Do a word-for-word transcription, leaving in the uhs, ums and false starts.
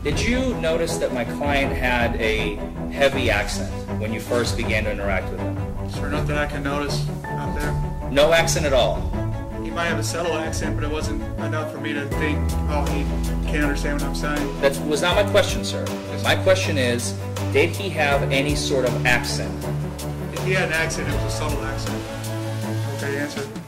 Did you notice that my client had a heavy accent when you first began to interact with him? Sure, not that I can notice out there. No accent at all? He might have a subtle accent, but it wasn't enough for me to think, oh, he can't understand what I'm saying. That was not my question, sir. My question is, did he have any sort of accent? If he had an accent, it was a subtle accent. Okay, answer.